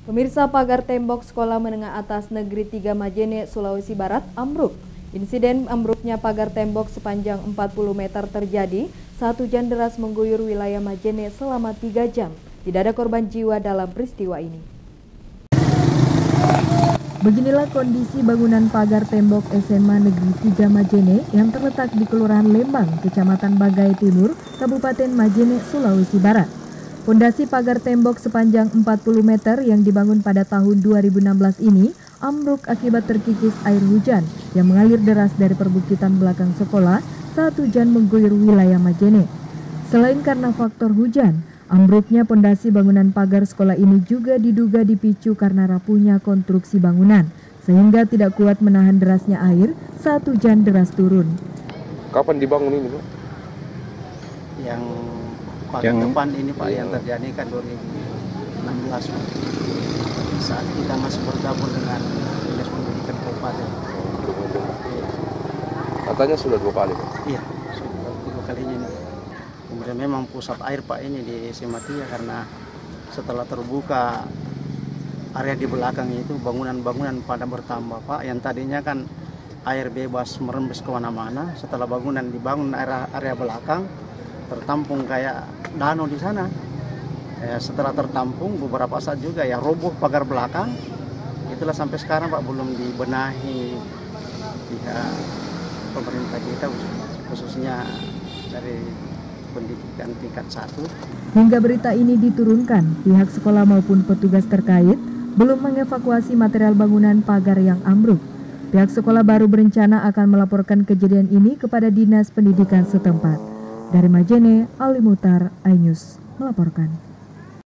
Pemirsa, pagar tembok Sekolah Menengah Atas Negeri 3 Majene, Sulawesi Barat ambruk. Insiden ambruknya pagar tembok sepanjang 40 meter terjadi saat hujan deras mengguyur wilayah Majene selama 3 jam. Tidak ada korban jiwa dalam peristiwa ini. Beginilah kondisi bangunan pagar tembok SMA Negeri 3 Majene yang terletak di Kelurahan Lembang, Kecamatan Bagai Timur, Kabupaten Majene, Sulawesi Barat. Pondasi pagar tembok sepanjang 40 meter yang dibangun pada tahun 2016 ini ambruk akibat terkikis air hujan yang mengalir deras dari perbukitan belakang sekolah saat hujan mengguyur wilayah Majene. Selain karena faktor hujan, ambruknya pondasi bangunan pagar sekolah ini juga diduga dipicu karena rapuhnya konstruksi bangunan, sehingga tidak kuat menahan derasnya air saat hujan deras turun. Kapan dibangun ini, Pak? Yang paling depan ini, Pak, yang terjadi kan 2016, Pak. Saat kita masih bergabung dengan Dinas Pendidikan Kabupaten. Katanya sudah 2 kali, Pak? Iya, sudah 2 kalinya ini. Kemudian memang pusat air, Pak, ini di SMA 3 karena setelah terbuka area di belakang itu bangunan-bangunan pada bertambah, Pak. Yang tadinya kan air bebas merembes ke mana-mana, setelah bangunan dibangun area belakang tertampung kayak danau di sana. Setelah tertampung beberapa saat juga ya roboh pagar belakang. Itulah sampai sekarang, Pak, belum dibenahi pihak pemerintah kita, khususnya dari pendidikan tingkat 1. Hingga berita ini diturunkan, pihak sekolah maupun petugas terkait belum mengevakuasi material bangunan pagar yang ambruk. Pihak sekolah baru berencana akan melaporkan kejadian ini kepada Dinas Pendidikan setempat. Dari Majene, Ali Mutar, iNews melaporkan.